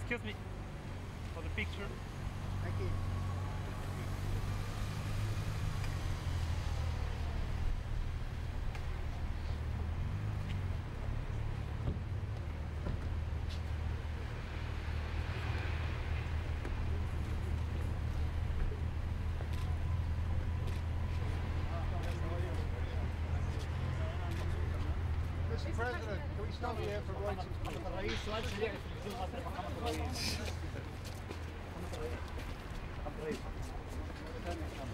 Excuse me for the picture. Thank you. Mr. President, can we stop here for waiting for the race? سؤال سريع في التلفزيون غير محمد الرئيس. محمد الرئيس.